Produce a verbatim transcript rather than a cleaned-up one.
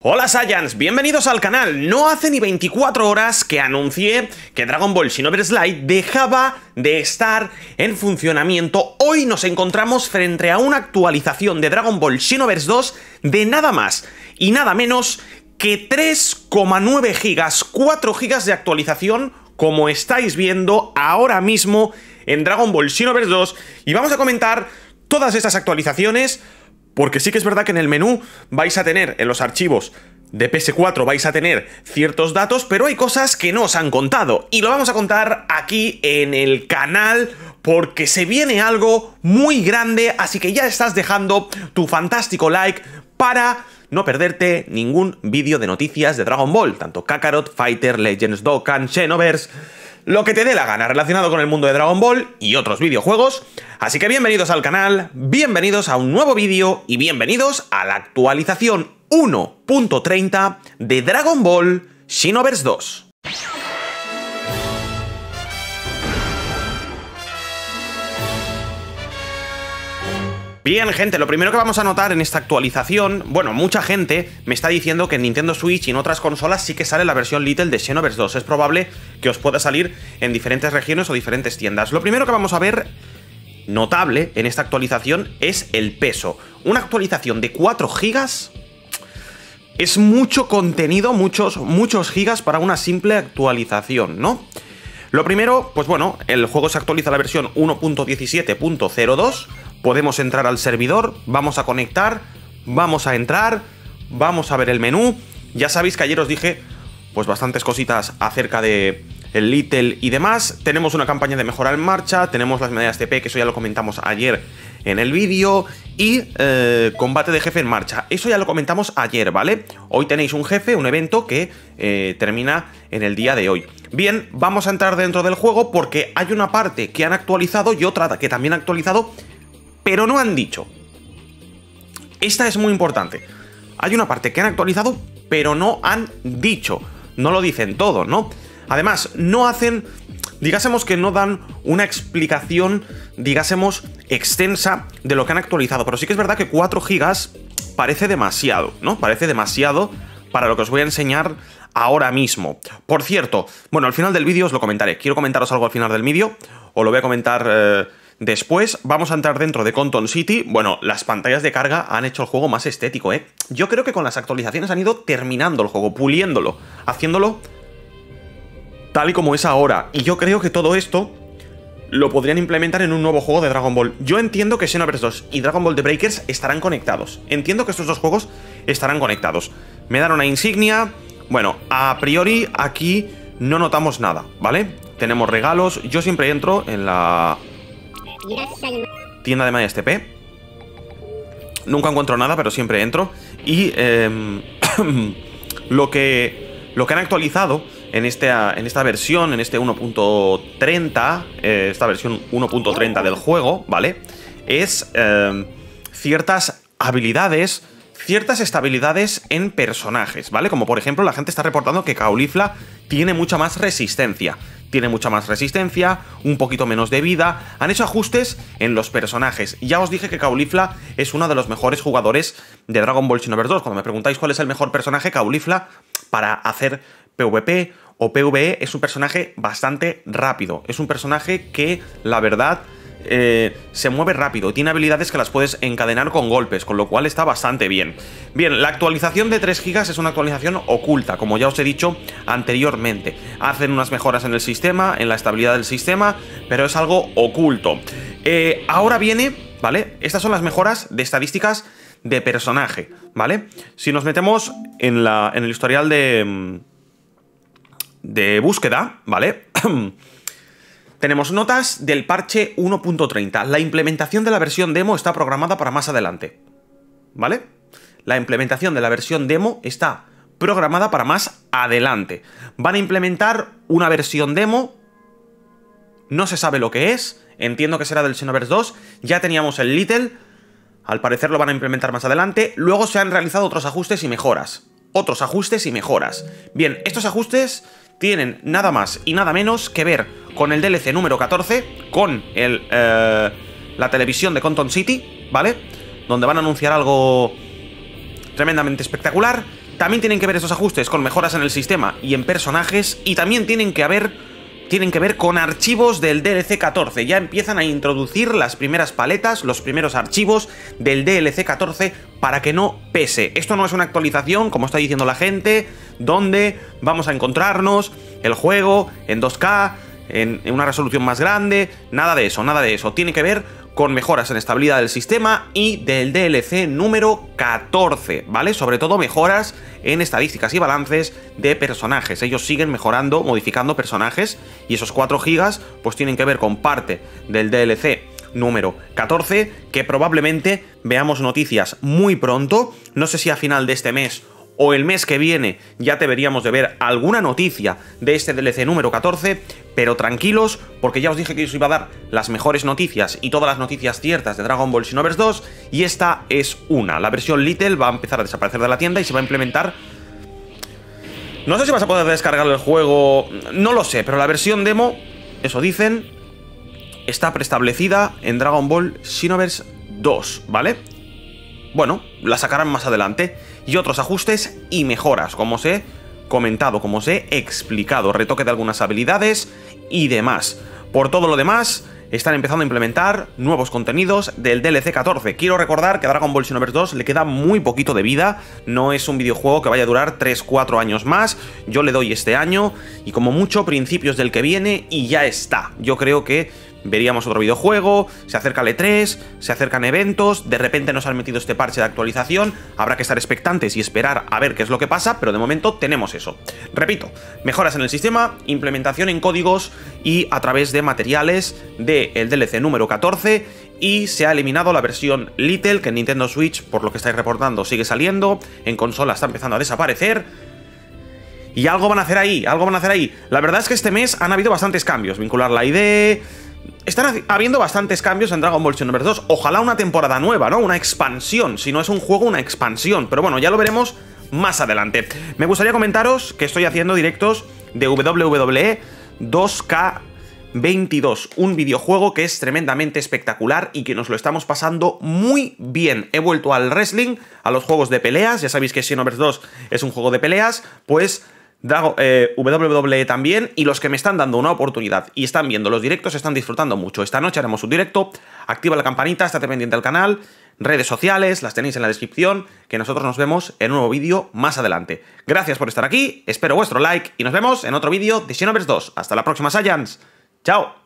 Hola Saiyans, bienvenidos al canal. No hace ni veinticuatro horas que anuncié que Dragon Ball Xenoverse Light dejaba de estar en funcionamiento. Hoy nos encontramos frente a una actualización de Dragon Ball Xenoverse dos de nada más y nada menos que tres coma nueve gigas, cuatro gigas de actualización, como estáis viendo ahora mismo en Dragon Ball Xenoverse dos, y vamos a comentar todas estas actualizaciones. Porque sí que es verdad que en el menú vais a tener, en los archivos de P S cuatro vais a tener ciertos datos, pero hay cosas que no os han contado. Y lo vamos a contar aquí en el canal porque se viene algo muy grande, así que ya estás dejando tu fantástico like para no perderte ningún vídeo de noticias de Dragon Ball, tanto Kakarot, Fighter, Legends, Dokkan, Xenoverse, lo que te dé la gana relacionado con el mundo de Dragon Ball y otros videojuegos. Así que bienvenidos al canal, bienvenidos a un nuevo vídeo y bienvenidos a la actualización uno punto treinta de Dragon Ball Xenoverse dos. Bien, gente, lo primero que vamos a notar en esta actualización, bueno, mucha gente me está diciendo que en Nintendo Switch y en otras consolas sí que sale la versión Little de Xenoverse dos. Es probable que os pueda salir en diferentes regiones o diferentes tiendas. Lo primero que vamos a ver notable en esta actualización es el peso. Una actualización de cuatro gigas es mucho contenido, muchos, muchos gigas para una simple actualización, ¿no? Lo primero, pues bueno, el juego se actualiza a la versión uno punto diecisiete punto cero dos. Podemos entrar al servidor, vamos a conectar, vamos a entrar, vamos a ver el menú. Ya sabéis que ayer os dije pues bastantes cositas acerca de el Little y demás. Tenemos una campaña de mejora en marcha, tenemos las medallas T P, que eso ya lo comentamos ayer en el vídeo, y eh, combate de jefe en marcha. Eso ya lo comentamos ayer, ¿vale? Hoy tenéis un jefe, un evento que eh, termina en el día de hoy. Bien, vamos a entrar dentro del juego porque hay una parte que han actualizado y otra que también han actualizado, pero no han dicho. Esta es muy importante. Hay una parte que han actualizado, pero no han dicho. No lo dicen todo, ¿no? Además, no hacen, digásemos que no dan una explicación, digásemos, extensa de lo que han actualizado. Pero sí que es verdad que cuatro gigas parece demasiado, ¿no? Parece demasiado para lo que os voy a enseñar ahora mismo. Por cierto, bueno, al final del vídeo os lo comentaré. Quiero comentaros algo al final del vídeo, os lo voy a comentar eh, después. Vamos a entrar dentro de Conton City. Bueno, las pantallas de carga han hecho el juego más estético, ¿eh? Yo creo que con las actualizaciones han ido terminando el juego, puliéndolo, haciéndolo tal y como es ahora. Y yo creo que todo esto lo podrían implementar en un nuevo juego de Dragon Ball. Yo entiendo que Xenoverse dos y Dragon Ball The Breakers estarán conectados. Entiendo que estos dos juegos estarán conectados. Me dan una insignia. Bueno, a priori aquí no notamos nada, ¿vale? Tenemos regalos. Yo siempre entro en la tienda de medallas T P. Nunca encuentro nada, pero siempre entro. Y eh, lo que lo que han actualizado en esta, en esta versión, en este uno punto treinta, eh, esta versión uno punto treinta del juego, ¿vale? Es eh, ciertas habilidades, ciertas estabilidades en personajes, ¿vale? Como por ejemplo, la gente está reportando que Caulifla tiene mucha más resistencia. Tiene mucha más resistencia, un poquito menos de vida. Han hecho ajustes en los personajes. Ya os dije que Caulifla es uno de los mejores jugadores de Dragon Ball Xenoverse dos. Cuando me preguntáis cuál es el mejor personaje, Caulifla, para hacer PvP o PvE, es un personaje bastante rápido. Es un personaje que, la verdad, eh, se mueve rápido. Tiene habilidades que las puedes encadenar con golpes, con lo cual está bastante bien. Bien, la actualización de tres gigas es una actualización oculta, como ya os he dicho anteriormente. Hacen unas mejoras en el sistema, en la estabilidad del sistema, pero es algo oculto. Eh, ahora viene, ¿vale? Estas son las mejoras de estadísticas de personaje, ¿vale? Si nos metemos en, la, en el historial de... de búsqueda, ¿vale? Tenemos notas del parche uno punto treinta. La implementación de la versión demo está programada para más adelante, ¿vale? La implementación de la versión demo está programada para más adelante. Van a implementar una versión demo, no se sabe lo que es, entiendo que será del Xenoverse dos, ya teníamos el Little, al parecer lo van a implementar más adelante, luego se han realizado otros ajustes y mejoras. Otros ajustes y mejoras. Bien, estos ajustes tienen nada más y nada menos que ver con el D L C número catorce, con el, eh, la televisión de Conton City, ¿vale? Donde van a anunciar algo tremendamente espectacular. También tienen que ver esos ajustes con mejoras en el sistema y en personajes, y también tienen que haber, tienen que ver con archivos del D L C catorce. Ya empiezan a introducir las primeras paletas, los primeros archivos del D L C catorce para que no pese. Esto no es una actualización, como está diciendo la gente, donde vamos a encontrarnos el juego en dos K, en, en una resolución más grande, nada de eso, nada de eso. Tiene que ver con mejoras en estabilidad del sistema y del D L C número catorce, ¿vale? Sobre todo mejoras en estadísticas y balances de personajes. Ellos siguen mejorando, modificando personajes, y esos cuatro gigas pues tienen que ver con parte del D L C número catorce, que probablemente veamos noticias muy pronto. No sé si a final de este mes o el mes que viene ya deberíamos de ver alguna noticia de este D L C número catorce, pero tranquilos, porque ya os dije que os iba a dar las mejores noticias y todas las noticias ciertas de Dragon Ball Xenoverse dos, y esta es una. La versión Little va a empezar a desaparecer de la tienda y se va a implementar... No sé si vas a poder descargar el juego, no lo sé, pero la versión demo, eso dicen, está preestablecida en Dragon Ball Xenoverse dos, ¿vale? Bueno, la sacarán más adelante. Y otros ajustes y mejoras, como os he comentado, como os he explicado, retoque de algunas habilidades y demás. Por todo lo demás, están empezando a implementar nuevos contenidos del D L C catorce. Quiero recordar que a Dragon Ball Xenoverse dos le queda muy poquito de vida, no es un videojuego que vaya a durar tres cuatro años más. Yo le doy este año y como mucho principios del que viene y ya está. Yo creo que veríamos otro videojuego, se acerca el E tres, se acercan eventos, de repente nos han metido este parche de actualización, habrá que estar expectantes y esperar a ver qué es lo que pasa, pero de momento tenemos eso. Repito, mejoras en el sistema, implementación en códigos y a través de materiales del D L C número catorce, y se ha eliminado la versión Little, que en Nintendo Switch, por lo que estáis reportando, sigue saliendo, en consola está empezando a desaparecer. Y algo van a hacer ahí, algo van a hacer ahí. La verdad es que este mes han habido bastantes cambios, vincular la I D... Están habiendo bastantes cambios en Dragon Ball Xenoverse dos. Ojalá una temporada nueva, ¿no? Una expansión. Si no es un juego, una expansión. Pero bueno, ya lo veremos más adelante. Me gustaría comentaros que estoy haciendo directos de W W E dos K veintidós. Un videojuego que es tremendamente espectacular y que nos lo estamos pasando muy bien. He vuelto al wrestling, a los juegos de peleas. Ya sabéis que Xenoverse dos es un juego de peleas. Pues... Drago, eh, W W E también, y los que me están dando una oportunidad y están viendo los directos están disfrutando mucho. Esta noche haremos un directo, activa la campanita, estate pendiente del canal, redes sociales, las tenéis en la descripción, que nosotros nos vemos en un nuevo vídeo más adelante. Gracias por estar aquí, espero vuestro like y nos vemos en otro vídeo de Xenoverse dos. Hasta la próxima, Saiyans. Chao.